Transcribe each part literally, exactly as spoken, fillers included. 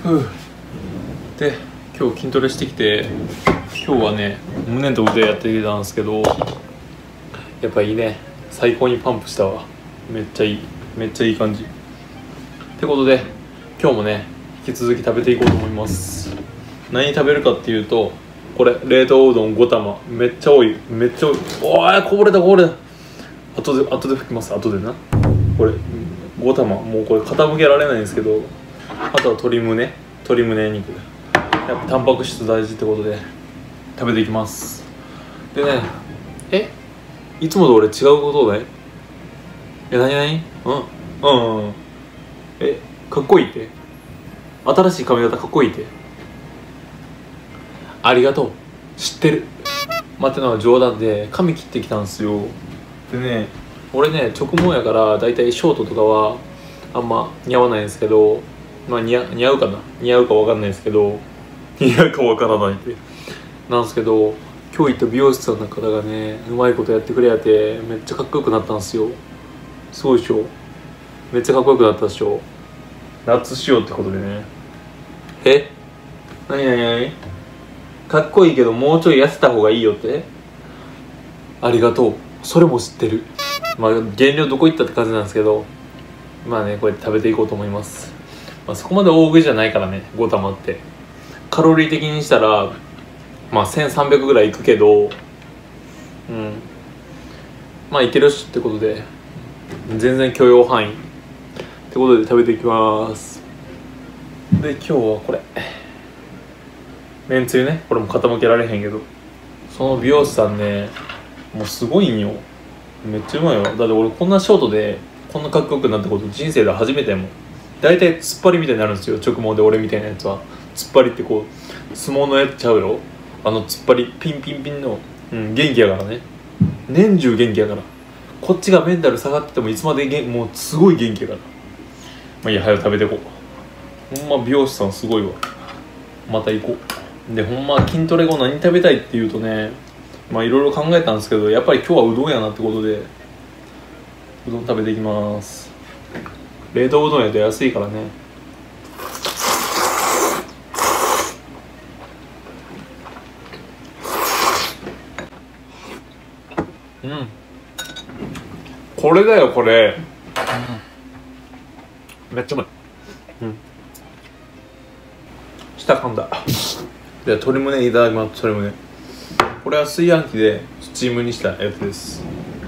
ふうで、今日筋トレしてきて、今日はね胸と腕やってきたんですけど、やっぱいいね。最高にパンプしたわ。めっちゃいい、めっちゃいい感じってことで、今日もね引き続き食べていこうと思います。何食べるかっていうと、これ冷凍うどんご玉、めっちゃ多い、めっちゃ多い。おーい、こぼれたこぼれた。後で後で拭きます。後でな。これご玉、もうこれ傾けられないんですけど、あとは鶏胸鶏胸肉、やっぱタンパク質大事ってことで食べていきます。でね、えいつもと俺違うことだい。え、なになに、うんうんうん、え、かっこいいって、新しい髪型かっこいいって、ありがとう、知ってる。待ってのは冗談で、髪切ってきたんすよ。でね、俺ね直毛やからだいたいショートとかはあんま似合わないんですけど、まあ似合似合うかな、似合うかわかんないですけど、似合うかわからないってなんですけど、今日行った美容師さんの方がねうまいことやってくれやて、めっちゃかっこよくなったんですよ。すごいでしょ、めっちゃかっこよくなったでしょ。夏仕様ってことでね。え、なになになに、かっこいいけどもうちょい痩せた方がいいよって、ありがとう、それも知ってる。まあ原料どこ行ったって感じなんですけど、まあねこうやって食べていこうと思います。まあ、そこまで大食いじゃないからね、ご玉ってカロリー的にしたらまあせんさんびゃくぐらいいくけど、うん、まあいけるしってことで、全然許容範囲ってことで食べていきます。で、今日はこれめんつゆね、これも傾けられへんけど、その美容師さんねもうすごいんよ。めっちゃうまいわ。だって俺こんなショートでこんなかっこよくなったこと人生で初めてやもん。大体突っ張りみたいになるんですよ、直毛で。俺みたいなやつは突っ張りってこう相撲のやつちゃうよ、あの突っ張りピンピンピンの、うん、元気やからね、年中元気やから。こっちがメンタル下がっててもいつまで元もうすごい元気やから。まあいいや、早く食べていこう。ほんま美容師さんすごいわ。また行こう。で、ほんま筋トレ後何食べたいっていうとね、まあいろいろ考えたんですけど、やっぱり今日はうどんやなってことで、うどん食べていきます。冷凍うどんやと安いからね。うん、これだよこれ、うん、めっちゃうまい。うん、舌噛んだ。では鶏胸いただきます。鶏胸、これは炊飯器でスチームにしたやつです。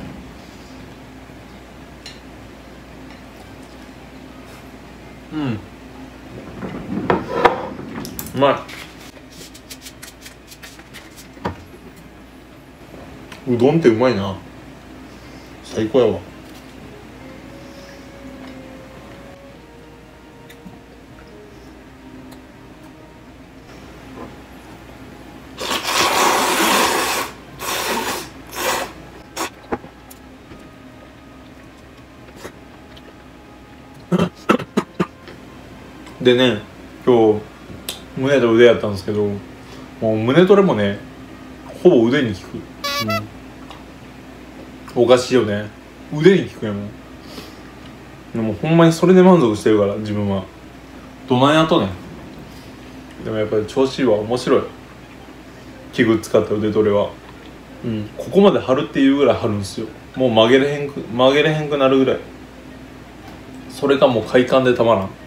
うん、うまい。うどんってうまいな、最高やわ。でね、今日胸と腕やったんですけど、もう胸トレもねほぼ腕に効く、うん、おかしいよね、腕に効くやもん。でもほんまにそれで満足してるから自分は。どないやとねん。でもやっぱり調子いいわ、面白い器具使った腕トレは。うん、ここまで張るっていうぐらい張るんですよ。もう曲げれへんく曲げれへんくなるぐらい。それがもう快感でたまらん。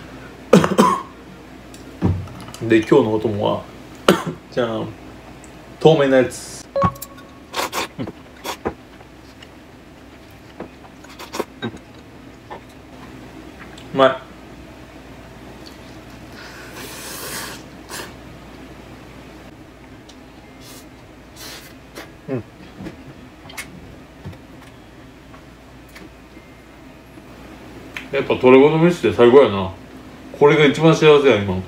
で、今日のお供はじゃあ透明なやつ。うまい。うん、やっぱトレゴの飯って最高やな。これが一番幸せや今。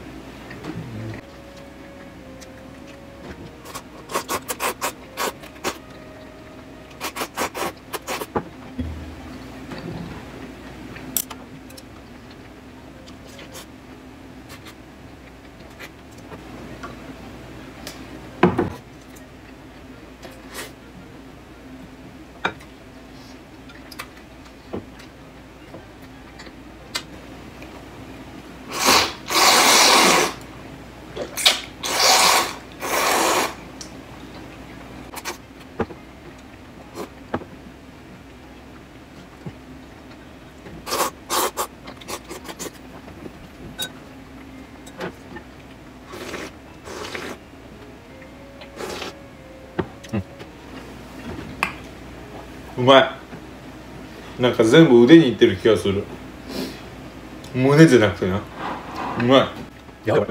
うまい。なんか全部腕にいってる気がする。胸じゃなくてな。うまい。やばい。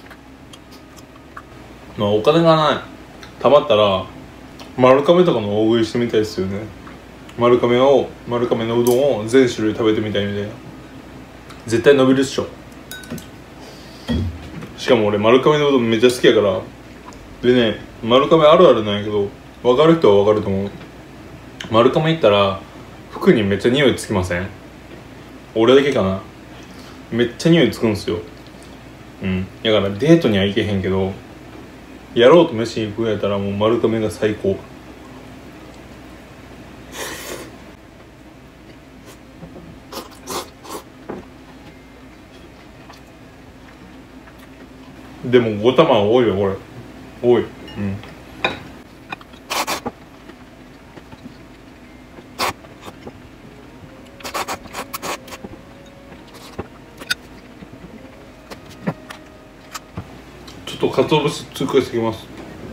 まあお金がない貯まったら丸亀とかの大食いしてみたいですよね。丸亀を丸亀のうどんを全種類食べてみたいみたいな。絶対伸びるっしょ。しかも俺丸亀のうどんめっちゃ好きやから。でね、丸亀あるあるなんやけど、分かる人は分かると思う。丸亀行ったら服にめっちゃ匂いつきません？俺だけかな。めっちゃ匂いつくんすよ。うんだからデートには行けへんけど、やろうと飯に行くんやったらもう丸亀が最高。でもご玉多いよこれ。多い。うん。ちょっと鰹節追加してきます。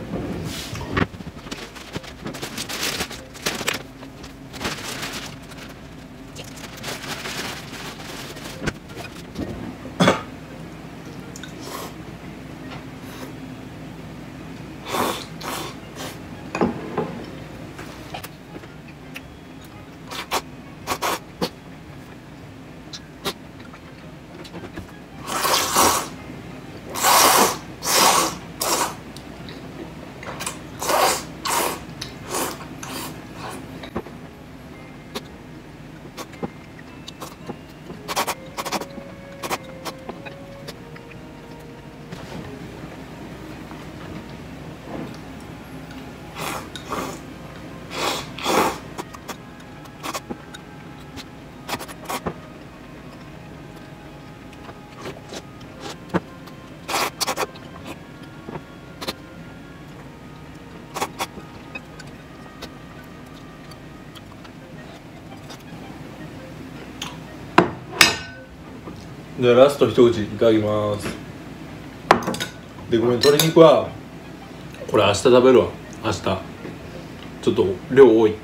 じゃあラスト一口いただきます。でごめん、鶏肉はこれ明日食べるわ。明日ちょっと量多い。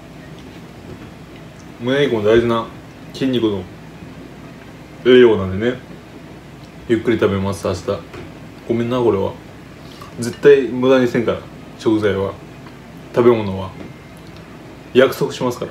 胸肉も大事な筋肉の栄養なんでね、ゆっくり食べます。明日ごめんな。これは絶対無駄にせんから。食材は食べ物は約束しますから。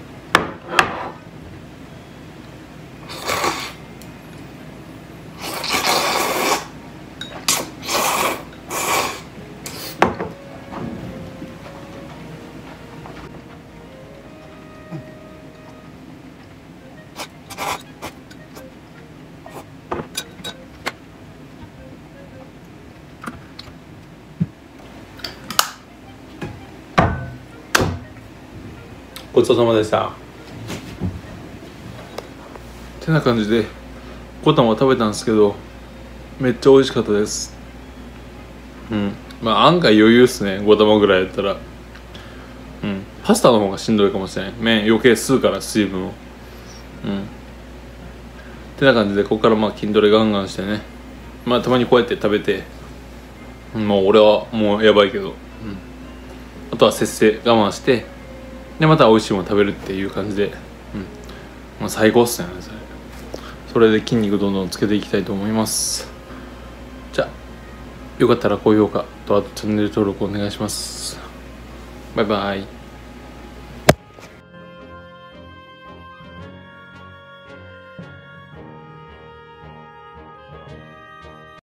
ごちそうさまでした。てな感じでご飯は食べたんですけど、めっちゃ美味しかったです。うんまあ案外余裕っすね。ご玉ぐらいやったら。うんパスタの方がしんどいかもしれない。麺余計吸うから水分を。うんてな感じで、ここからまあ筋トレガンガンしてね、まあたまにこうやって食べて、もう俺はもうやばいけど、うん、あとは節制我慢してでまた美味しいもの食べるっていう感じで、うんまあ、最高っすね。それそれで筋肉どんどんつけていきたいと思います。じゃあよかったら高評価とあとチャンネル登録お願いします。バイバイ。